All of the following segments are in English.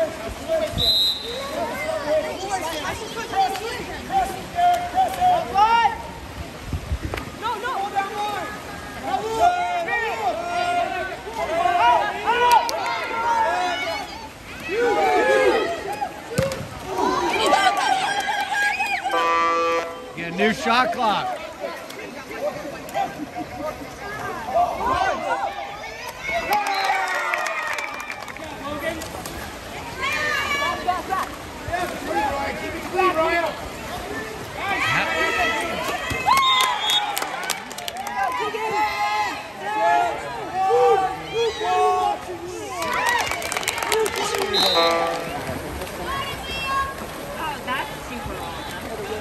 Get a new shot clock.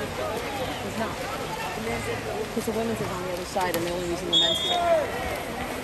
Because the women's is on the other side and they're only using the men's side.